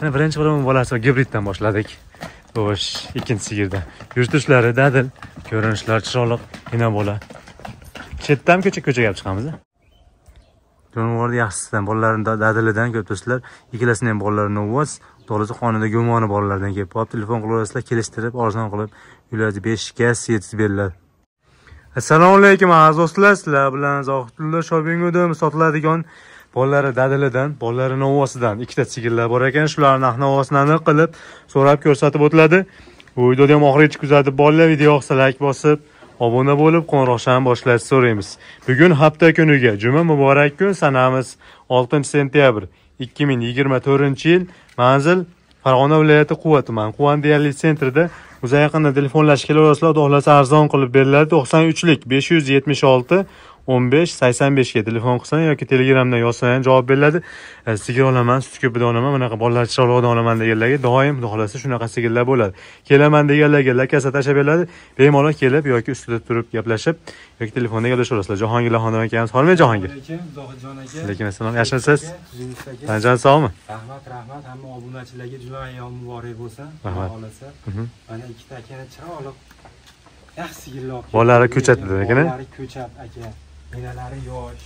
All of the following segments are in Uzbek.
Mana birinchi birovning bolasi gibriddan boshladik. Xo'sh, ikkinchi sigirdan. Yuritishlari dadil, ko'rinishlari chiroyli, yana bola. Chetdan ko'chaga olib chiqamiz. Jonivorni yaxshisidan, bolalarini dadilidan ko'p do'stlar. Ikkalasini ham bolalarini o'z, to'g'risi qonida gumoni bolalardan kelib qolib, telefon qilaverasizlar, kelishtirib, arzon qilib, ularga 5 ga yetib beriladi. Assalomu alaykum aziz do'stlar, sizlar bilan Zohidullo Shobingudim sotiladigan bolalari dadilidan, bolalari novosidan ikkita sigirlar bor ekan. Shularning narx-navosini aniq qilib, so'rab ko'rsatib o'tiladi. Bu videoni ham oxirigacha kuzatib borlar, video yoqsa like bosib, obuna bo'lib, qo'ng'iroqchani boshlashni so'raymiz. Bugun hafta kuniga, juma muborak kun sanamiz 6-sentyabr 2024-yil. Manzil Farg'ona viloyati Quva tuman, Quvandiyali sentrida. O'zi yaqinda telefonlashib kelaverasizlar, xohlasa arzon qilib beriladi. 93lik 576 1585 ga telefon qilsang yoki Telegramdan yozsang javob beriladi. Sigir olaman, sut ko'pida olaman, bunaqa bolalar chiroyli olaman deganlarga doim xohlasa shunaqa sigirlar bo'ladi. Kelaman deganlarga lakasa tashab beriladi. Bemalol kelib yoki ustida turib gaplashib yoki telefonda gaplashaverasizlar. Jahongir Lahondan akamiz, hormat Jahongir. Zohidjon aka. Alaykum assalom. Yaxshimisiz? Tanjon sog'mi? Rahmat. Hamma obunachilarga juma ayyom muborak bo'lsin. Xohlasa. Mana ikkita akani chiroyli yaxshi sigirlar. Bolalari ko'chatdi ekan. Bolalari ko'chat aka. Menalari yosh.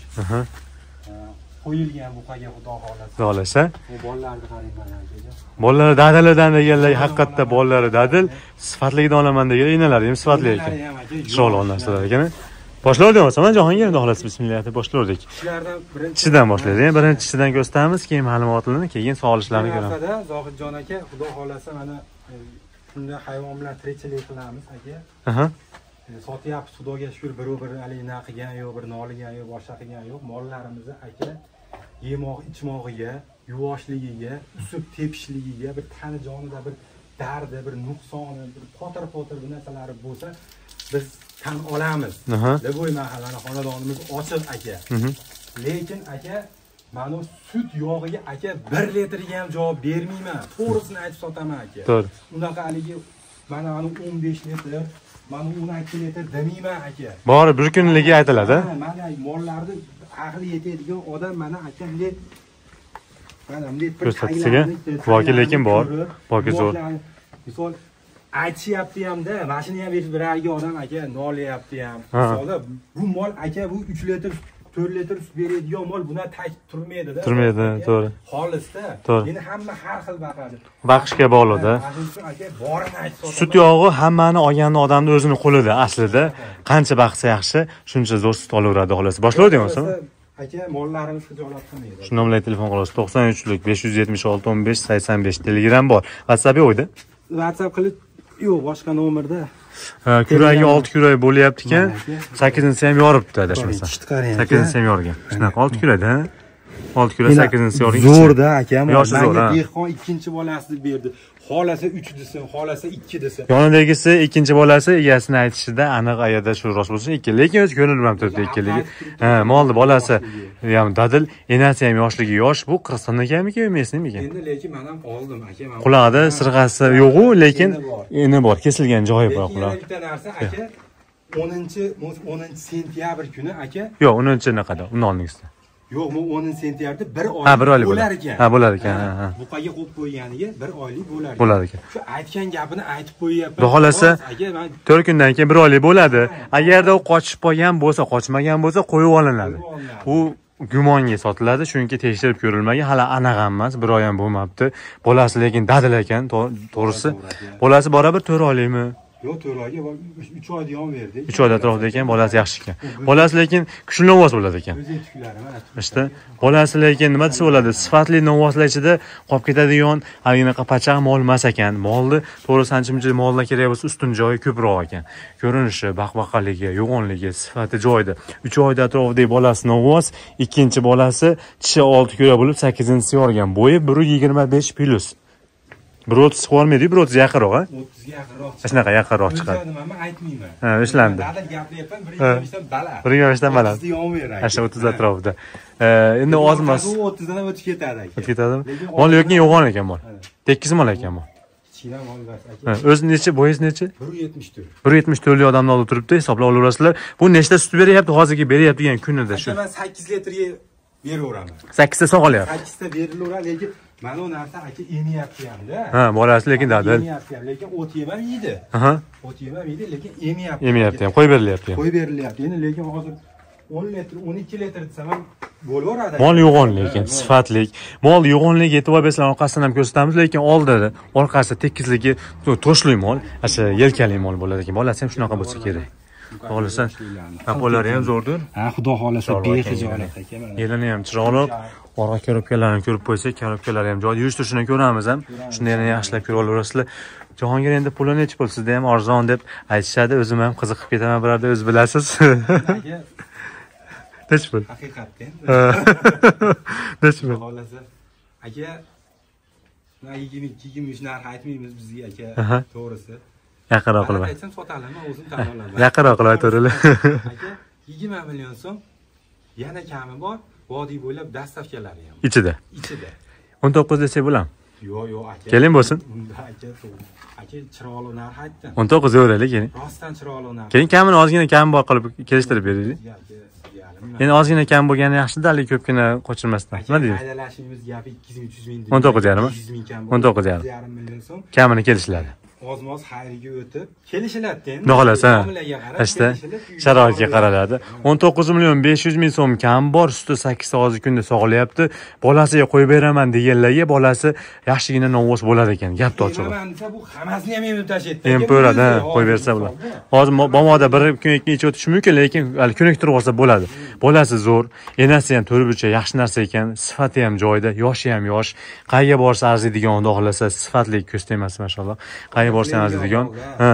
Qo'yilgan buqaga xudo xohlasa. Bu bolalarni qarang mana aka. Bolalar dadilidan deganlar, haqiqatda bolalari dadil, sifatligidan olaman degan, enalari ham sifatli ekan. Chiroyli narsalar ekan. Boshlaydik mana Jahongir endi xohlasa bismillah deb boshlaydik. Shulardan birinchisidan boshlaydik. Birinchisidan ko'rsatamiz, keyin ma'lumotlarni, keyin sog'lishlarni ko'ramiz. Zohidjon aka, xudo xohlasa mana shunda hayvon bilan tirikchilik qilamiz aka. Sotyapmiz, xudoga shukr, bir alina qilgan yo'q, bir noligan yo'q, boshqa qilgan yo'q. Mollarimizni aka yemoq, ichmog'iga, yuvoshligiga, usib tepishligiga, bir tani jonida bir dardi, bir nuqsoni, bir potir bu narsalari bo'lsa, biz tan olamiz. Debo'y mahallani xonadonimiz ochiq aka. Lekin aka, mana sut yog'iga aka 1 litrga ham javob bermayman. To'g'risini aytib sotaman aka. To'g'ri. Unaqa haligi mana 15 litr, mana 12 litr demayman aka. Bori bir kunligi aytiladi. Mana mollarni aqli yetadigan odam mana aka bunday ko'rsatishiga voki lekin bor, voki zo'r. Misol aytishyapti hamda, mashina ham berib beradigan odam aka nolyapti ham. Misol bu mol aka bu 3 litr 4 litr sut beradigan mol buna tag turmaydi-da. Turmaydi, to'g'ri. Xolisda. Endi hamma har xil baqadi. Baqishga bog'liq-da. Sut yog'i hammani olgan odamning o'zini qo'lida aslida. Qancha baqsa yaxshi, shuncha zo'r sut olaveradi xohlasa. Boshlaydik o'zimiz. Aka, mollarimiz xijolat qilmaydi. Shundan bilan telefon qilasiz. 93lik 576 1585 Telegram bor. WhatsApp yo'qdi? WhatsApp qilib yo'q, boshqa nomerda. Kuragi 6 kurak bo'lyapti ekan. 8-si ham yoribdi adashmasa. 8-si ham yorgan. Shunaqa 6 kurakda. 6 kurak 8-si yorgan. Zo'rda akam. Yoshi zo'r. Dehqon ikkinchi bolasini berdi. Xolasa 3 desa, xolasa 2 desa. Yonidagisi ikkinchi bolasi egasini aytishida aniq ayada shu rost bo'lsa 2, lekin o'z ko'rinib ham turibdi 2ligi. Molni bolasi ham dadil, enasi ham yoshligi yosh. Bu Qirg'izistondan ekanmi-ki, mesnimikan? Endi lekin men ham oldim aka. Qulog'ida sirg'asi yo'q-u, lekin eni bor, kesilgan joyi bor quloq. Bitta narsa aka 10-sentyabr kuni aka. Yo'q, 10-naqada, uni oldingizda. Yo'q, bu 10-sentyabrda 1 oy bo'lar ekan. Bo'lar ekan. Buqaga qo'yib qo'yganiga 1 oylik bo'lar ekan. Bo'lar ekan. Shu aytgan gapini aytib qo'yyapman. Xohlasa 4 kundan keyin 1 oylik bo'ladi. Agarda u qochib qolgan bo'lsa, qochmagan bo'lsa, qo'yib olinadi. U gumonga sotiladi, chunki tekshirib ko'rilmagan, hali aniq emas, 1 oy ham bo'lmabdi. Bolasi lekin dadil ekan, to'g'risi. Bolasi baribir 4 oylikmi? Yo'q, 4 oyga 3 oyda ham berdik. 3 oyda atrofida ekan, bolasi yaxshi ekan. Bolasi lekin kuchli novvos bo'ladi ekan. İşte bolasi lekin nima desa bo'ladi? Sifatli novvoslar ichida qolib ketadigan anaqa pachaq mol emas ekan. Molni to'g'risi ancha-muncha mollar kerak bo'lsa, ustun joyi ko'proq ekan. Ko'rinishi, baqbaqaligi, yo'g'onligi, sifati joyida. 3 oyda atrofida bolasi novvos, ikkinchi bolasi tishi 6 kurak bo'lib 8-si yorgan. Bo'yi 1.25 plus. 1.30 qo'ymaydi, 1.30 yaqinroq, ha? 30 ga yaqinroq. Shunaqa yaqinroq chiqadi. Men aytmayman. Ishlandi. Dadil gapiryapman, 1.25dan baland. 1.25dan baland. 30 yon beray. Asha 30 atrofida. Endi ozmas. 30 dan o'tib ketadi aka. O'tib ketadimi? Mol yo'qmi, yo'g'on ekan mol. Tekis mol ekan mol. Kichkina mol bas aka. O'zi necha, bo'yingiz necha? 1.74. 1.74 lik odamni olib turibdi, hisoblab olaverasizlar. Bu nechta sut beryapti, hozirgi beryapti degan kunida shu. Men 8 litrga beraveraman. 8 ta sog'alyapti. 8 ta berilaveradi, lekin mana u narsa aka emiyapti hamda. Ha, bolasi lekin dadil. Emiyapti ham, lekin o't yemam yeydi. Aha. O't yemam yeydi, lekin emiyapti. Emiyapti ham, qo'yib berilyapti ham. Qo'yib berilyapti. Endi lekin hozir 10 litr, 12 litr desam ham bo'laveradi. Mol yo'g'on lekin sifatlik. Mol yo'g'onligi e'tibor bersanglar orqasidan ham ko'rsatamiz, lekin oldida, orqasida tekizligi to'shli mol, asha yelkali mol bo'ladi ekan. Bolasi ham shunaqa bo'lsa kerak. Xohlasan, qo'llari ham zo'rdir. Ha, xudo xolasa bexijolat ekan mana. Yelini ham chiroqli, orqa korobkalarini ko'rib qo'ysak, korobkalari ham joyida yurish turishini ko'ramiz ham. Shunda yana yaxshilab ko'rib olaverasizlar. Jahongir endi puli necha pul sizda ham arzon deb aytishadi. O'zim ham qiziqib ketaman birorda, o'z bilasiz. Necha pul? Haqiqatdan. Necha pul? Xolasa. Aka, 22-23 narx aytmaymiz bizga aka, to'g'risi. Yaqinroq qilib. Aytsam sotaman, o'zim tan olaman. Yaqinroq qilib aytaverlar. Aka, 20 million so'm yana kami bor, vodiy bo'ylab dastavkalari ham. Ichida. 19 desak bo'ladimi? Yo'q, aka. Keling bo'lsin. Unda aka chiroqli narx aytdim. 19 yo'raylik, keling. Rostdan chiroqli narx. Keling kamini ozgina kam bor qilib kelishtirib beraylik. Endi ozgina kam bo'lgani yaxshi-da, lekin ko'pgina qochirmasdan. Nima deysiz? Haydalashimiz gapi 200-300 ming. 19,5 million so'm. Kamini kelishiladi. Ozmoz xayriga o'tib kelishiladi endi. Xudo xolasa. Ishda sharoitga qaraladi. 19 million 500 ming so'm kam bor, suti 8 hozir kunda sog'layapti. Bolasiga qo'yib beraman deganlarga bolasi yaxshigina novvos bo'ladi ekan. Gapni ochig'i. Men desa bu hammasini ham emib tashlaydi. Em ko'radi, qo'yib bersa bo'ladi. Hozir bomoda bir kun ichi o'tishi mumkin, lekin ko'niktirib olsa bo'ladi. Bolasi zo'r, enasi ham to'rtburcha yaxshi narsa ekan, sifati ham joyida, yoshi ham yosh. Qayerga borsa arziydigan, xudo xolasa, sifatli ko'z tegmas mashalloh. Borsan arziydigan. Ha.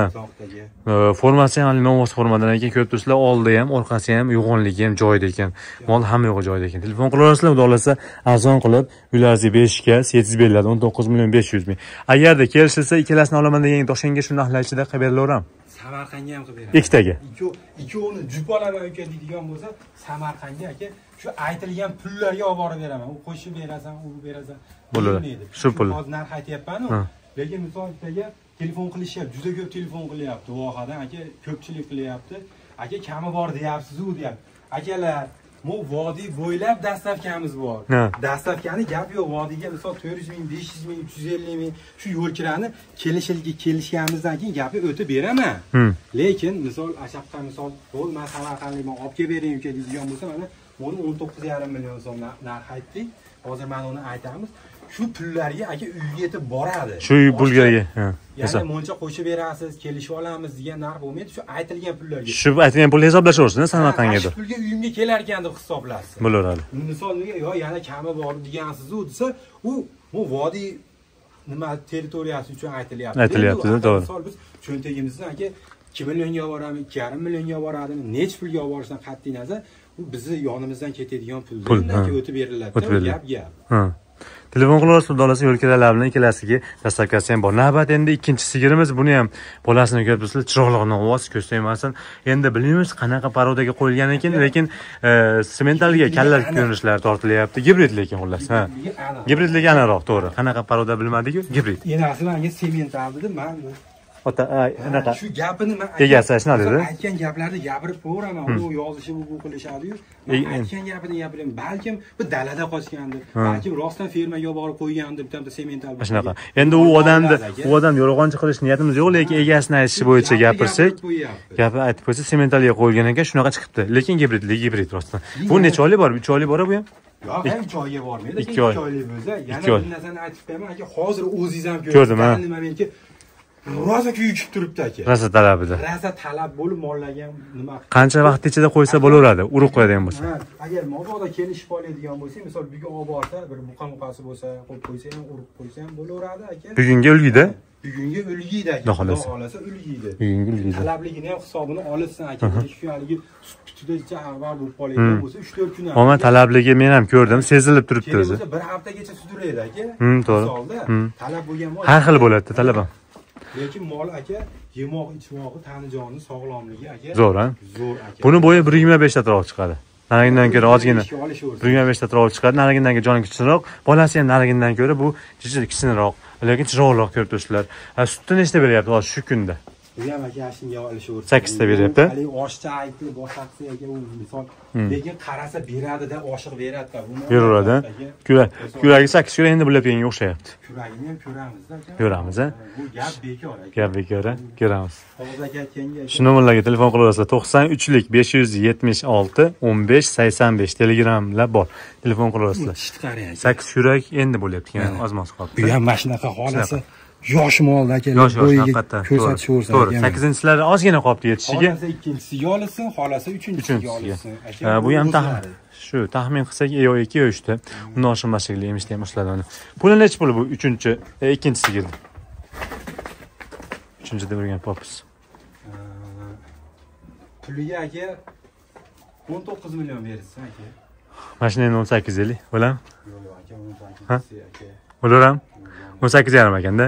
Formasi ham novvos formadan ekan, ko'rib turibsizlar, oldi ham, orqasi ham, yo'g'onligi ham joyida ekan. Mol hamma yo'g'i joyida ekan. Telefon qilaverasizlar, xudo xolasa, arzon qilib, uylaringizga berishga yetkazib beriladi. 19 million 500 ming. Agarda kelishilsa, ikkalasini olaman degan Toshkentga shunday ichida qilib berilaveram. Samarqandga ham qilib beraman. Ikkitaga. Ikkovini jup olaman uka deydigan bo'lsa, Samarqandga aka shu aytilgan pullarga olib borib beraman. U qo'shib berasan, u berasan. Bo'ladi. Shu pul. Hozir narx aytyapman-ku. Lekin misol bittaga telefon qilishyapti, juda ko'p telefon qilyapti. Vohadan aka ko'pchilik qilyapti. Aka kami bor deyapsiz-ku deyapti. Akalar, bu vodiy bo'ylab dastavkamiz bor. Dastavkani gap yo'q, vodiyga misol 400 ming, 500 ming, 350 ming shu yo'lkirani kelishganimizdan keyin gapi o'tib beraman. Lekin misol ashaqqa misol bo'lmasa Samarqandlikman olib kelib bering uka deydigan bo'lsa, mana buni 19,5 million so'm narx aytdik. Hozir mana uni aytamiz. Shu pullarga aka uyga yetib boradi. Shu pullarga. Ya'ni moncha qo'shib berasiz, kelishib olamiz degan narx bo'lmaydi, shu aytilgan pullarga. Shu aytilgan pulni hisoblashaversin Samarqandga. Shu pulga uyimga kelar ekan deb hisoblasin. Bo'laveradi. Misol yo yana kami bor degansiz-ku desa, u vodiy nima territoriyasi uchun aytilyapti. Aytilyapti, to'g'ri. Misol biz cho'ntagimizdan aka 2 millionga boramiz, 2,5 millionga boradimi, necha pulga olib borishdan qat'iy nazar, bu bizni yonimizdan ketadigan pullardan o'tib beriladi. Gap. Telefon qilaverasiz, xudoolasa yo'lkiralar bilan ikkalasiga dastavkasi ham bor. Navbat endi ikkinchi sigirimiz, buni ham bolasini ko'rib turibsizlar, chiroqliqni ovoz ko'z tegmasin. Endi bilmaymiz qanaqa parodaga qo'yilgan ekan, lekin sementalga kalla ko'rinishlari tortilyapti. Gibrid lekin xullas, ha. Gibridligi aniqroq, to'g'ri. Qanaqa paroda bilmadik-ku, gibrid. Enasi menga semental dedi, men ota anaqa shu gapini men egasi shuna dedi. Aytgan gaplarni gapirib qo'yiraman. U yozishi bu qilishadi-yu. Aytgan gapini gapirim, balkim bu dalada qochgandir. Balkim rostdan fermaga borib qo'ygandir, bitta semental. Shunaqa. Endi u odam yolg'onchi qilish niyatimiz yo'q, lekin egasini aytishi bo'yicha gapirsak, gapi aytib qo'ysa sementalga qo'yilgan ekan, shunaqa chiqibdi. Lekin gibrid rostdan. Bu necha oylik bor? 3 oylik bor-ku ham? Yo'q, 3 oyga bormaydi. 2 oylik bo'lsa, yana bir narsani aytib qo'yaman. Aka, hozir o'zingiz ham ko'rdim, ha. Nima menki rosa kuyib turibdi aka. Rosa talabida. Rosa talab bo'lib mollagan nima? Qancha vaqt ichida qo'ysa bo'laveradi, urug' qo'yadigan bo'lsa. Agar mobodo kelishib oladigan bo'lsa, misol bugun olib borsa, bir muqamuqasi bo'lsa, qo'yib qo'ysa ham, urug' qo'ysa ham bo'laveradi aka. Bugunga ulgida? Bugunga ulgida aka. Xudo xolasa ulgida. Bugunga ulgida. Talabligini ham hisobini olishsin aka. Shu haligi sutida avval bo'lib qoladigan bo'lsa, 3-4 kun. Omma talabligi men ham ko'rdim, sezilib turibdi o'zi. Bir haftagacha sudraydi aka. To'g'ri. Talab bo'lgan mol. Har xil bo'ladi talab ham. Lekin mol aka, yemoq, ichmog'i, tani joni, sog'lomligi aka. Zo'r, ha? Zo'r aka. Buni bo'yi 1.25 atrof chiqadi. Narigindan ko'ra ozgina 1.25 atrof chiqadi. Narigindan ko'ra joni kichikroq. Bolasi ham narigindan ko'ra bu kichikroq, lekin chiroqliroq ko'rib turibsizlar. Sutni nechta beryapti hozir shu kunda? Bu ham aka shunga olishaverdi. 8 ta beryapti. Hali oshcha aytdi, boshaqsi aka u misol lekin qarasa beradida oshiq beradi-da. Beraveradi. Kuragi 8 kilo endi bo'ladigan o'xshayapti. Kuragini ham ko'ramiz-da. Ko'ramiz, a? Bu gap bekor aka. Gap bekor, ko'ramiz. Hozir aka aytganga Shu nomerlarga telefon qilaverasizlar. 93lik 576 15 85 Telegramlar bor. Telefon qilaverasizlar. Chit qarang. 8 kurak endi bo'lyapti, yana ozmoz qolibdi. Bu ham mana shunaqa holasi yosh molda aka. Yosh haqiqatdan. Ko'rsatishversa. To'g'ri, 8-inchilari ozgina qolibdi yetishiga. Xohlasa ikkinchisiga olsin, xohlasa uchinchisiga olsin. Bu ham shu taxmin qilsak yo 2 yo 3 ta. Undan oshmas shekilli emishda ham boshladi uni. Puli necha puli bu ikkinchisi girdi. Uchinchida bo'lgan popus. Puliga aka 19 million bersin aka. Mashinani 18 yili, bo'ladimi? Yo'q aka 18 aka. Bo'laram? 18,5 ekanda.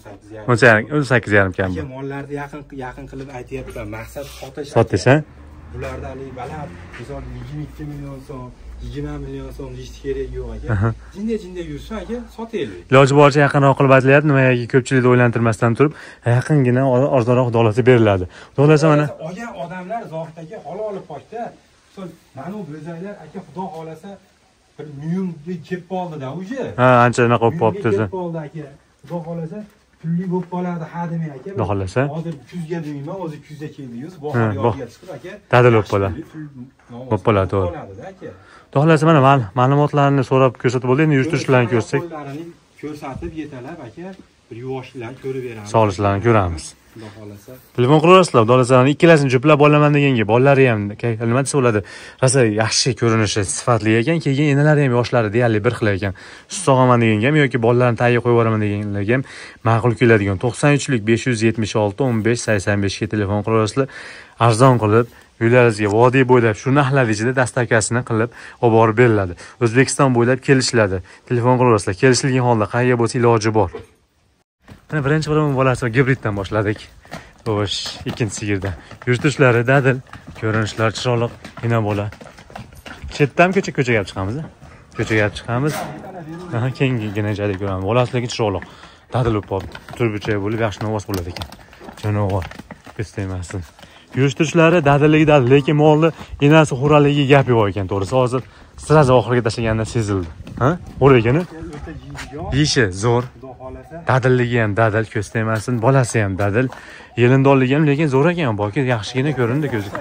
18,5 kam bu. Aka mollarni yaqin qilib aytyapman. Maqsad sotish. Sotish, ha? Bularda hali baland, misol 22 million so'm, 20 million so'm deyish kerak yo'q aka. Jinda yursin aka, sotaylik. Iloji boricha yaqinroq qilib aytilyapti, nimagaki ko'pchilikni o'ylantirmasdan turib, yaqingina arzonroq dolasi beriladi. Dolasi mana olgan odamlar zohidagi halol pokda, misol mana bu bo'zaylar aka xudo xolasa bir millionga kelib qoldi-da uje. Ha, ancha nima qilib qolibdi o'zi. Kelib qoldi aka. Xudo xolasa pulli bo'lib qoladi hadimi aka. Xudo xolasa. Hozir 200 ga deyman, o'zi 200 ga keldi-yu, bahor yozga chiqib aka. Dadil bo'lib qoladi. Bo'lib qoladi, to'g'ri. Xudo xolasa mana ma'lumotlarni so'rab ko'rsatib bo'ldi. Endi yurishtirishlarni ko'rsak, ko'rsatib yetalab aka, bir yuvoshlar ko'rib beramiz. Sog'lishlarni ko'ramiz. Xudo xolasa. Telefon qilaverasizlar, dolalarni ikkalasini juplab olaman deganga, bolalari ham nima desa bo'ladi. Rosa yaxshi ko'rinishi, sifatli ekan, keyin enalari ham yoshlari deyarli bir xil ekan. Sut sog'aman deganga ham yoki bolalarni tagiga qo'yib yuboraman deganlarga ham ma'qul keladigan. 93lik 576 15 85 ga telefon qilaverasizlar. Arzon qilib uylaringizga vodiy bo'ylab shu narxlar ichida dastavkasini qilib olib borib beriladi. O'zbekiston bo'ylab kelishiladi. Telefon qilaverasizlar. Kelishilgan holda qayerga bo'lsa iloji bor. Mana birinchi bilan bolasi gibriddan boshladik. Xo'sh, ikkinchi sigirda. Yuritishlari dadil, ko'rinishlari chiroyli, ina bola. Chetdan ko'chaga olib chiqamiz. Ko'chaga olib chiqamiz. Kengigina joyda ko'ramiz. Bolasligi chiroyli. Dadil bo'lib, turbicha bo'lib, yaxshi ovoz bo'ladi ekan. Jonivor, istaymasin. Yuritishlari dadilligi dadil, lekin molni enasi xo'raligi gap yo'q ekan, to'g'risi. Hozir sirazi oxiriga tashlaganda sezildi. Ha? Bo'lar ekani? Yeyishi zo'r. Dadilligi ham dadil, ko'z tegmasin, bolasi ham dadil. Yelindorligi ham lekin zo'r ekan, boki yaxshigina ko'rindi ko'ziga.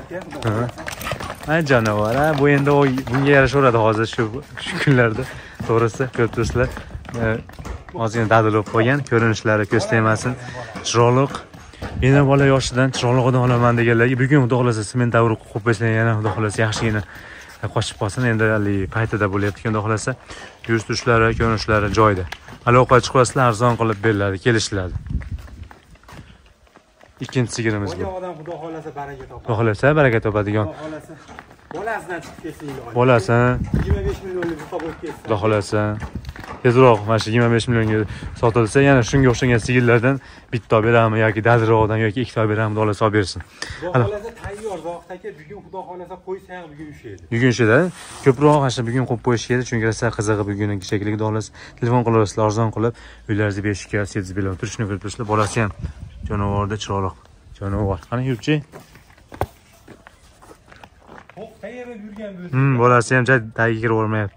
Ha, jonivor, bu endi bunga yarashaveradi hozir shu kunlarda. To'g'risi, ko'p do'stlar, ozgina dadil bo'lib qolgan, ko'rinishlari ko'z tegmasin, chiroyli. Yana bola yoshidan chiroyli odam olaman deganlarga bugun xudo xolasa sement davri qo'yib qo'ysa yana xudo xolasa yaxshigina qochib qolsin. Endi hali paytida bo'lyapti, xudo xolasa yuritishlari, ko'rinishlari joyida. Aloqa chiqasizlar, arzon qilib beriladi, kelishiladi. Ikkinchi sigirimiz bu. Odam xudo xolasa baraka topadi. Xudo xolasa baraka topadigan. Xudo xolasa bolasidan chiqib kelsin iloji. Bolasi 25 millionlik hisob bo'lib ketsin. Xudo xolasa tezroq mana shu 25 millionga sotilsa, yana shunga o'xshagan sigirlardan bitta beramiz yoki dadilroqdan yoki ikkita beramiz, dolasi olib bersin. Xudo xolasa tayyor zoqt aka, bugun xudo xolasa qo'ysa ham bugun ushlaydi. Bugun ushlaydi. Ko'proq ana bugun qo'yib qo'yish kerak, chunki rosa qizig'i bugun shekilli dolasi. Telefon qilaverasizlar, arzon qilib, uylaringizni beshikka, setiz bilan turishni ko'rib turishlar. Bolasi ham jonivorda chiroyli. Jonivor. Qani yurchi? Tayyorib yurgan bo'lsa. Bolasi ham tagiga kirib olmayapti.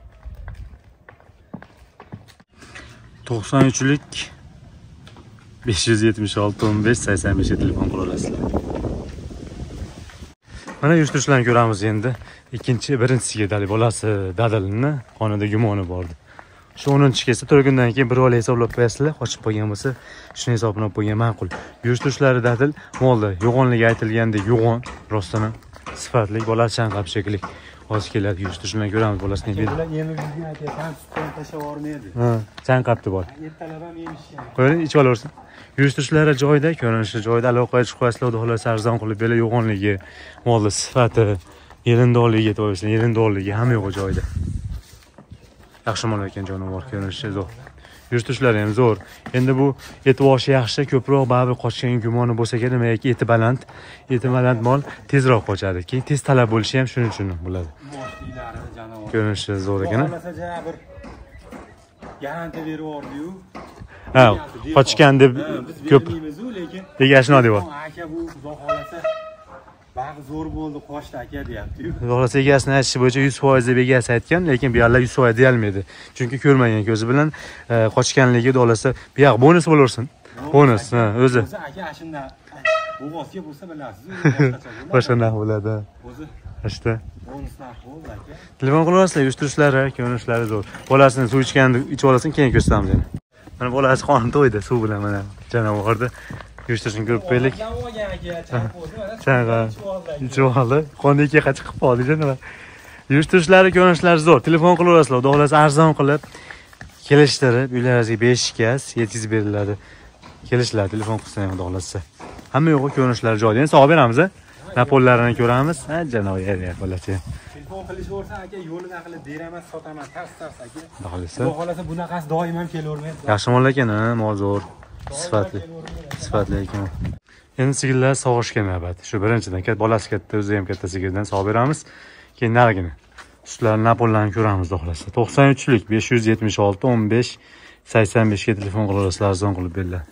93lik 576 15 85 ga telefon qilaverasizlar. Mana yurishtirishlarni ko'ramiz endi. Birinchi sigirda bolasi dadilni qonida gumoni bordi. Shu 10-chi kelsa 4 kundan keyin bir ola hisoblab qo'yasizlar, qochib qolgan bo'lsa, shuni hisoblab qo'ygan ma'qul. Yurishtirishlari dadil, molda yo'g'onligi aytilgandek yo'g'on, rostdan sifatli, bolasi chanqab shekilli. Hozir keladi, yurishtirishlarni ko'ramiz bolasini. Bular yemib yurgan aytayapman, sutdan tashlab yubormaydi. Ha, chanqabdi bol. Ertalab ham yemishgan. Qo'ying, ichib olaversin. Yurishtirishlari joyida, ko'rinishi joyida, aloqaga chiqib qo'yasizlar, xudo xolasa arzon qilib berlar, yo'g'onligi, molda sifati, yerindorligi aytib qo'ysin, yerindorligi hamma yo'q joyida. Yaxshi mol ekan, jonivor, ko'rinishi zo'r. Yurishtirishlari ham zo'r. Endi bu etivoshi yaxshi, ko'proq baribir qochgan gumoni bo'lsa kerak, nimaiki eti baland mol tezroq qochadi. Keyin tez talab bo'lishi ham shuning uchun bo'ladi. Ko'rinishi zo'r ekan. Bir garantiya berib yubordi-yu. Ha, qochgan deb ko'p. Lekin ashno deb. Aka bu xudo xolasa Bag'i zo'r bo'ldi, qochdi aka deyapti-yu. Xolos egasini aytishi bo'yicha 100% deb egasi aytgan, lekin bu yerlar 100% deyolmaydi. Chunki ko'rmagan ko'zi bilan qochganligi dolasi bu yoq bonus bo'laversin. Bonus, ha, o'zi. O'zi aka shunda bo'g'ozga bo'lsa bilasiz, Boshqa narx bo'ladi. O'zi Ishda. bonus narx bo'ldi aka. Telefon qilasizlar, uyushtirishlari, ko'rinishlari zo'r. Bolasini suv ichganini ichib olasini keyin ko'rsatamiz endi. Mana bolasi qonin to'ydi suv bilan mana janovorda. Uyushtirishni ko'rib qo'ydik. Chang'a ichib oldi. Qonni ikkiga chiqib qoldi janovar. Uyushtirishlari, ko'rinishlari zo'r. Telefon qilaverasizlar, xudo xolasa arzon qilib kelishtirib, uylaringizga 5 gaz yetkazib beriladi. Kelishlar, telefon qilsa ham xudo xolasa. Hamma yo'g'i ko'rinishlari joyida. Endi sog'ib beramiz, a? Napollarini ko'ramiz. Ha, janovar bo'ladi. Telefon qilishaversa aka, yo'lini qilib beraman, sotaman, tars aka. Xudo xolasa. Xudo xolasa bunaqasi doim ham kelavermaydi. Yaxshi mol ekan, mol zo'r. Sifatli ekan. Endi sigirlar sog'ishga navbat. Shu birinchidan bolasi katta, o'zi ham katta sigirdan sog'ib beramiz. Keyin narigini. Sutlarni napollarni ko'ramiz, xudo xolasa. 93lik 576 15 85 ga telefon qilaverasizlar, arzon qilib beriladi.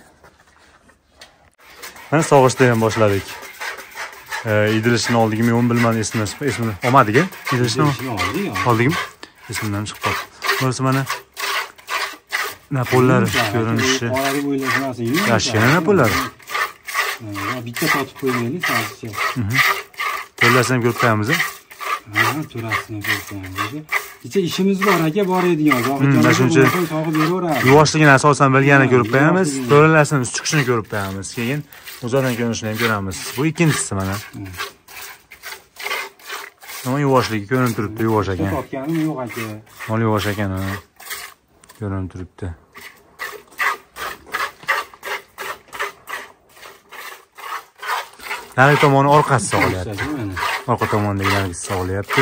Mana sog'ishda ham boshladik. Idilishni oldikmi, yo'q bilmadim, esimni olmadik-a? Idilishni oldikmi? Esimdan chiqib qoldi. Bo'lsa mana napollar ko'rinishi. Orada o'ylashmasin. Yaxshi napollar. Bitta sotib qo'ymaylik, hozircha. To'rlasini ham ko'rib qo'yamiz. To'rasini ko'rib qo'yamiz. Kecha ishimiz bor aka, bor edigan. Shuncha sog'ib beraveramiz. Yuvoshligini asosan bilganini ko'rib qo'yamiz. To'rlasini chiqishini ko'rib qo'yamiz. Keyin uzoqdan ko'rinishini ham ko'ramiz. Bu ikkinchisi mana. Ammo yuvoshligi ko'rinib turibdi, yuvosh ekan. Sotganim yo'q aka. Mol yuvosh ekan, ko'rinib turibdi. Nari tomoni orqasi sog'ilyapti. Orqa tomondagi nargisi sog'ilyapti.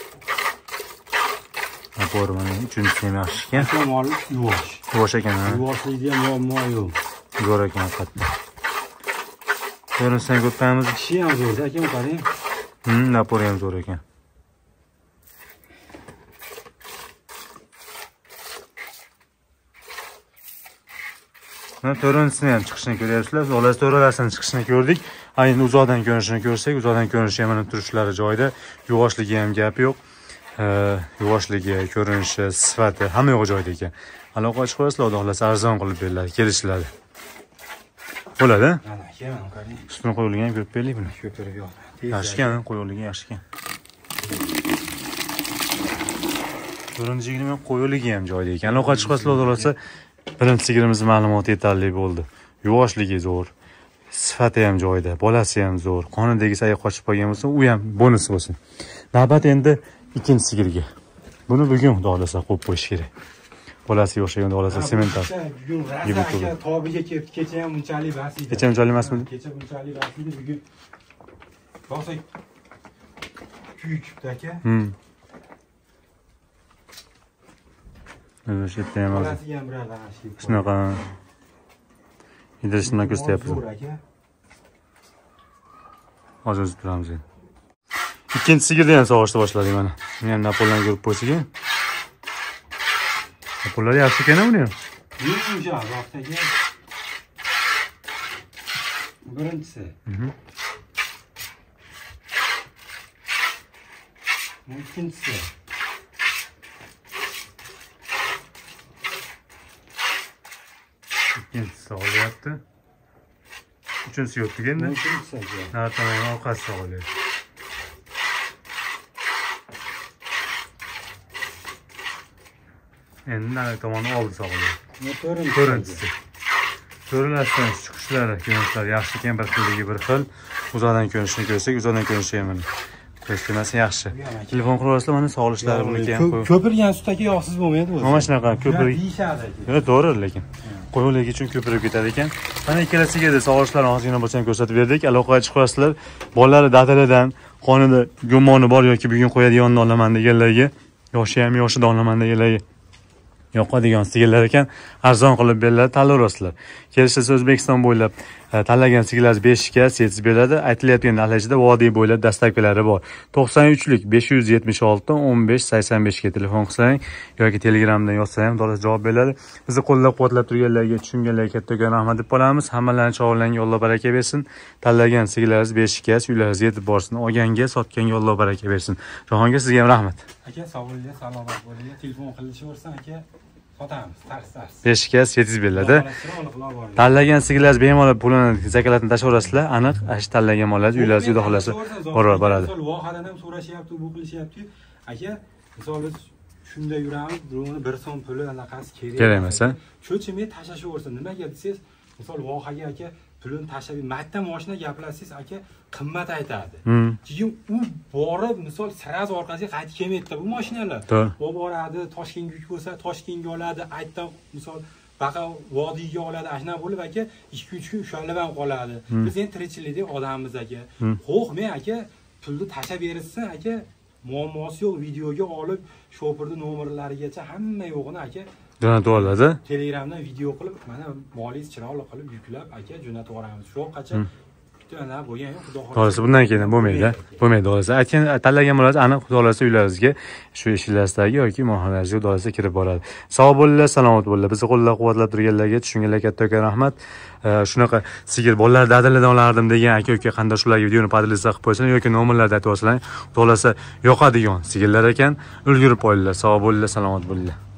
Napor mana uchinchisi ham yaxshi ekan. Mol yuvosh. Yuvosh ekan. Yuvoshlikda muammo yo'q. Zo'r ekan qattiq. Ko'rinishdan ko'ramiz. Kishi ham zo'r ekan, qarang. Napor ham zo'r ekan. Mana to'ronsini ham chiqishini ko'ryapsizlar. Xolos to'ralarsining chiqishini ko'rdik. Ayni uzoqdan ko'rinishini ko'rsak, uzoqdan ko'rinishi ham mana turishlari joyida. Yuvoshligi ham gap yo'q. Yuvoshligi, ko'rinishi, sifati hamma yo'q joyida ekan. Aloqa ochib qo'yasizlar, xudo xolasa arzon qilib beriladi, kelishiladi. Bo'ladi? Mana keyin qarang. Ustini qo'yilgan ham ko'rib beraylik buni. Ko'tarib yo'q. Yaxshi ekan, qo'yilgan yaxshi ekan. Ko'rinishini ham qo'yiligi ham joyida ekan. Aloqa ochib qo'yasizlar, xudo xolasa birinchi sigirimiz ma'lumoti yetarli bo'ldi. Yuvoshligi zo'r, sifati ham joyida, bolasi ham zo'r. Qonidagi sayga qochib qolgan bo'lsa, u ham bonus bo'lsin. Navbat endi ikkinchi sigirga. Buni bugun xudo xolasa qo'yib qo'yish kerak. Bolasi yo'qshagan xudo xolasa sementar. Bugun Razaka tobiga ketdi. Kecha ham bunchalik bas edi. Kecha bunchalik emasmidi? Kecha bunchalik bas edi, bugun rosa kuyibdi aka. O'sha yerda ham hozir. Bolasiga ham biroz g'ashlik. Shunaqa. Idrishni ko'rsatyapmiz. Zo'r aka. Hozir o'zib turamiz endi. Ikkinchi sigirda ham sog'ishni boshladik mana. Buni ham napollarni ko'rib qo'ysak. Napollar yaxshi ekan buni ham. Yumshoq, vaqtdagi. Birinchisi. Ikkinchisi. Ikkinchisi sog'ilyapti. Uchinchisi yo'q endi. Uchinchisi aka. Nari tomoni orqasi sog'ilyapti. Endi nari tomoni oldi sog'ilyapti. To'rtinchisi. To'rlasidan chiqishlari, ko'rinishlari yaxshi ekan, bir xilligi bir xil. Uzoqdan ko'rinishini ko'rsak, uzoqdan ko'rinishi ham mana. Ko'rsatmasi yaxshi. Telefon qilasizlar, mana sog'ilishlari buniki ham qo'yib. Ko'pirgan sutdagi yog'siz bo'lmaydi o'zi. Mana shunaqa ko'pirib deyishadi aka. Yo'q, to'g'ri, lekin qo'yiligi uchun ko'pirib ketadi ekan. Mana ikkalasiga da sog'ishlarni ozgina bo'lsa ham ko'rsatib berdik. Aloqaga chiqasizlar. Bolalari dadaladan qonida gumoni bor yoki bugun qo'yadiganini olaman deganlarga, yoshi ham yoshida olaman deganlarga yoqadigan sigirlar ekan, arzon qilib beriladi, tanlayverasizlar. Kelishsa O'zbekiston bo'ylab tanlagan sigirlaringiz 5 ga setsiz beriladi. Aytilayotgan narxlarda vodiy bo'ylab dastavkalari bor. 93lik 576 15 85 ga telefon qilsang yoki Telegramdan yozsang ham to'liq javob beradi. Bizni qo'llab-quvvatlab turganlarga, tushunganlarga kattakon rahmat deb qolamiz. Hammalarning sog'lig'iga Alloh baraka bersin. Tanlagan sigirlaringiz 5 ga uylaringizga yetib borsin. Olganga, sotganga Alloh baraka bersin. Jahongir, sizga ham rahmat. Aka, sog' bo'ling, salomat bo'ling. Telefon qilishaversan aka. Sotamiz, tars. 5 ga setsiz beriladi. Tanlagan sigirlaringiz bemalol pulini zakalatini tashlaverasizlar. Aniq, ash tanlagan mollaringiz uylaringizga xudo xolasa boradi. Misol vohadan ham so'rashyapti, bu qilishyapti. Aka, misol biz shunda yuramiz, birovni 1 so'm puli anaqasi kerak emas. Cho'chimay tashlashaversin. Nimaga desangiz, misol vohaga aka pulini tashlab, marta mashina gaplashsangiz aka qimmat aytadi. Keyin u borib misol sraz orqasiga qaytib kelmaydi bu mashinalar. U boradi, Toshkentga yuk bo'lsa, Toshkentga oladi, aytdan misol baqa vodiyga oladi, ashuna bo'lib aka 2-3 kun ushalib ham qoladi. Biz endi tirikchilikdek odammiz aka. Xo'q, men aka pulni tashlab berilsin aka, muammosi yo'q, videoga olib, shopirning nomerlarigacha hamma yo'g'ini aka jo'natib oladi. Telegramdan video qilib, mana molingiz chiroyli qilib yuklab aka jo'natib yuboramiz. Shuqacha bitta bo'lgan yo'q, xudo xohlasa. To'g'risi bundan keyin bo'lmaydi. Bo'lmaydi to'g'risi. Aytgan tanlagan bo'larsiz, aniq xudo xohlasa uylaringizga, shu ishlaringizdagi yoki mohallaringizga xudo xohlasa kirib boradi. Sog' bo'linglar, salomat bo'linglar. Bizni qo'llab-quvvatlab turganlarga, tushunganlarga kattakon rahmat. Shunaqa sigir bolalar dadillardan olardim degan aka-uka qandoshlarga videoni podlizda qilib qo'ysalar yoki nomerlarda aytib olsalar, xudo xohlasa yoqadigan sigirlar ekan, ulgurib qo'yinglar. Sog' bo'linglar, salomat bo'linglar.